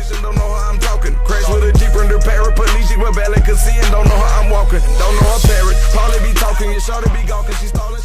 conversation, don't know how I'm talking. Crash with a Jeep under paraplegic, but barely could see and don't know how I'm walking. Don't know her parents, probably be talking, you sure to be gawking, she stalling.